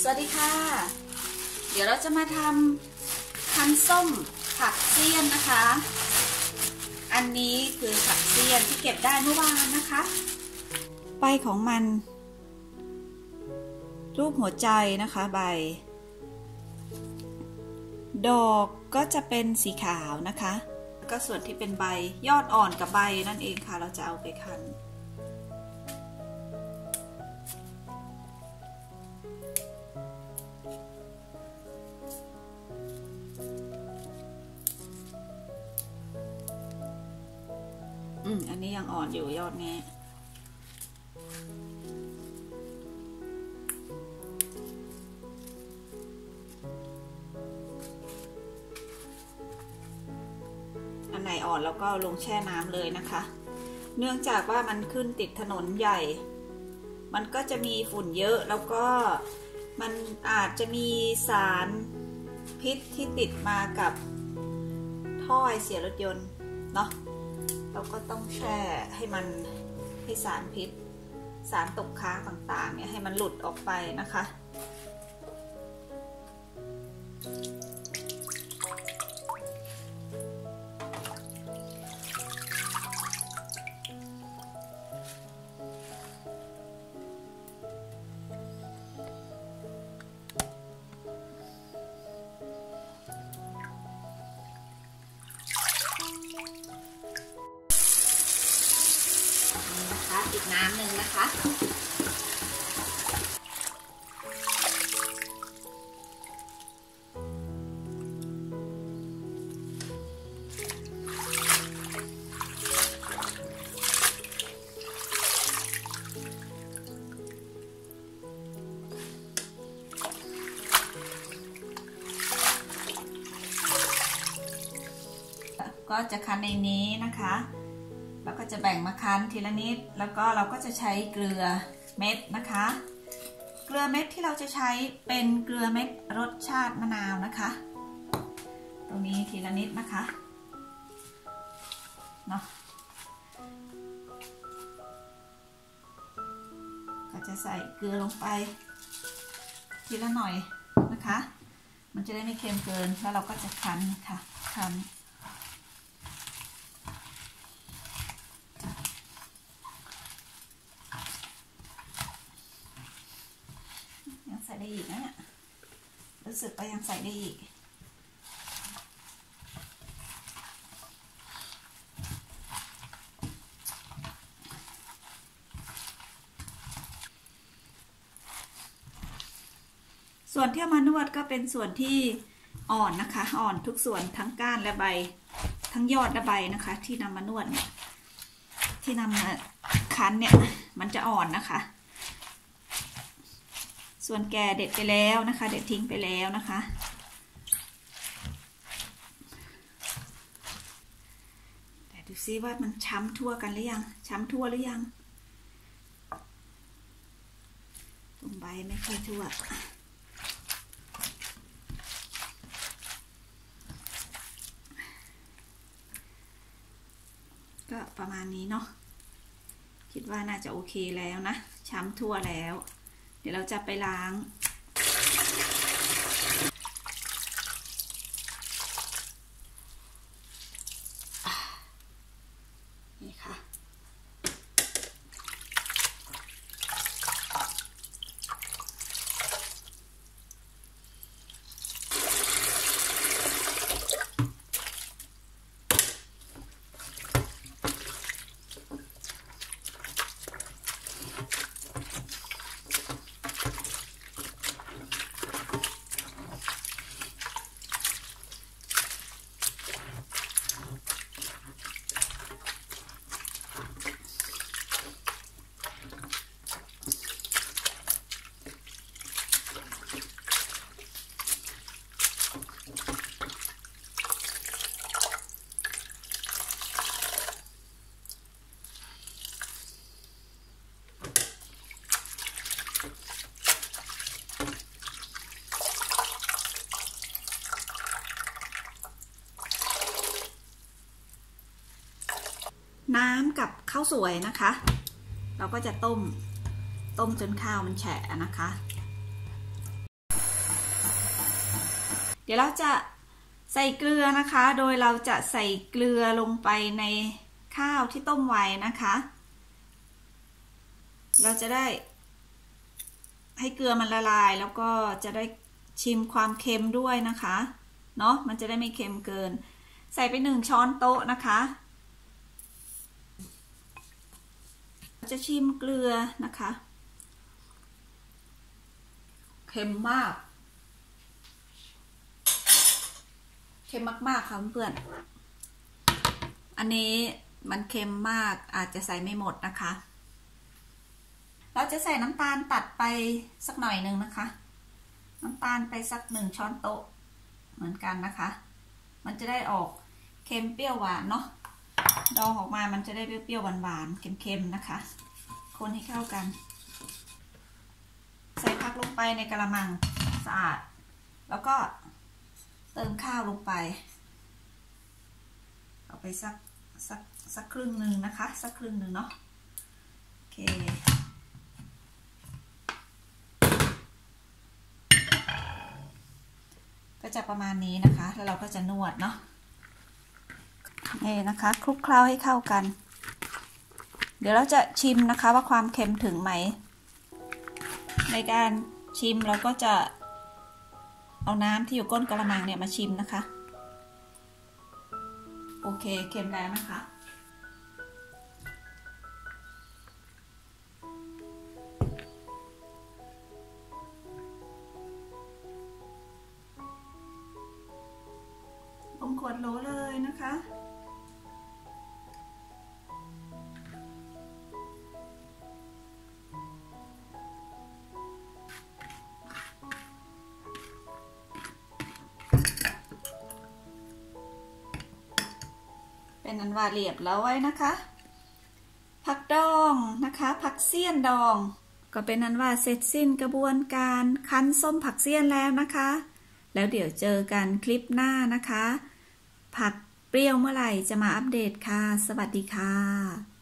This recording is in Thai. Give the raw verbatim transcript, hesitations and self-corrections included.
วัสดีค่ะเดี๋ยวเราจะมาทำคั้นส้มผักเสี้ยนนะคะอันนี้คือผักเสี้ยนที่เก็บได้เมื่อวานนะคะใบของมันรูปหัวใจนะคะใบดอกก็จะเป็นสีขาวนะคะก็ส่วนที่เป็นใบยอดอ่อนกับใบนั่นเองค่ะเราจะเอาไปคั้นอืมอันนี้ยังอ่อนอยู่ยอดนี้อันไหนอ่อนแล้วก็ลงแช่น้ำเลยนะคะเนื่องจากว่ามันขึ้นติดถนนใหญ่มันก็จะมีฝุ่นเยอะแล้วก็มันอาจจะมีสารพิษที่ติดมากับท่อไอเสียรถยนต์เนาะเราก็ต้องแช่ให้มันให้สารพิษสารตกค้างต่างๆเนี่ยให้มันหลุดออกไปนะคะอีกน้ำหนึ่งนะคะก็จะคั้นในนี้นะคะแล้วก็จะแบ่งมาคั้นทีละนิดแล้วก็เราก็จะใช้เกลือเม็ดนะคะเกลือเม็ดที่เราจะใช้เป็นเกลือเม็ดรสชาติมะนาวนะคะตรงนี้ทีละนิดนะคะเนาะก็จะใส่เกลือลงไปทีละหน่อยนะคะมันจะได้ไม่เค็มเกินแล้วเราก็จะคั้นค่ะคั้นใส่ได้อีกนะเนี่ยรู้สึกว่ายังใส่ได้อีกส่วนที่เอามานวดก็เป็นส่วนที่อ่อนนะคะอ่อนทุกส่วนทั้งก้านและใบทั้งยอดและใบนะคะที่นำมานวดเนี่ยที่นำมาคั้นเนี่ยมันจะอ่อนนะคะส่วนแก่เด็ดไปแล้วนะคะเด็ดทิ้งไปแล้วนะคะแต่ดูซิว่ามันช้ำทั่วกันหรือยังช้ำทั่วหรือยังตรงใบไม่ค่อยทั่วก็ประมาณนี้เนาะคิดว่าน่าจะโอเคแล้วนะช้ำทั่วแล้วเดี๋ยวเราจะไปล้างนี่ค่ะน้ำกับข้าวสวยนะคะเราก็จะต้มต้มจนข้าวมันแฉะนะคะเดี๋ยวเราจะใส่เกลือนะคะ โดยเราจะใส่เกลือลงไปในข้าวที่ต้มไว้นะคะเราจะได้ให้เกลือมันละลายแล้วก็จะได้ชิมความเค็มด้วยนะคะเนาะมันจะได้ไม่เค็มเกินใส่ไปหนึ่งช้อนโต๊ะนะคะจะชิมเกลือนะคะเค็มมากเค็มมากๆค่ะเพื่อนอันนี้มันเค็มมากอาจจะใส่ไม่หมดนะคะเราจะใส่น้ำตาลตัดไปสักหน่อยหนึ่งนะคะน้ำตาลไปสักหนึ่งช้อนโต๊ะเหมือนกันนะคะมันจะได้ออกเค็มเปรี้ยวหวานเนาะดองออกมามันจะได้เปรี้ยวๆหวานๆเค็มๆนะคะคนให้เข้ากันใส่ผักลงไปในกระมังสะอาดแล้วก็เติมข้าวลงไปเอาไปสักสักสักครึ่งหนึ่งนะคะสักครึ่งหนึ่งเนาะโอเคก็จะประมาณนี้นะคะแล้วเราก็จะนวดเนาะนี่นะคะคลุกเคล้าให้เข้ากันเดี๋ยวเราจะชิมนะคะว่าความเค็มถึงไหมในการชิมเราก็จะเอาน้ำที่อยู่ก้นกระมังเนี่ยมาชิมนะคะโอเคเค็มแล้วนะคะลงขวดโหลเลยนะคะเป็นอันว่าเรียบแล้วไว้นะคะผักดองนะคะผักเสี้ยนดองก็เป็นอันว่าเสร็จสิ้นกระบวนการคั้นส้มผักเสี้ยนแล้วนะคะแล้วเดี๋ยวเจอกันคลิปหน้านะคะผักเปรี้ยวเมื่อไหร่จะมาอัปเดตค่ะสวัสดีค่ะ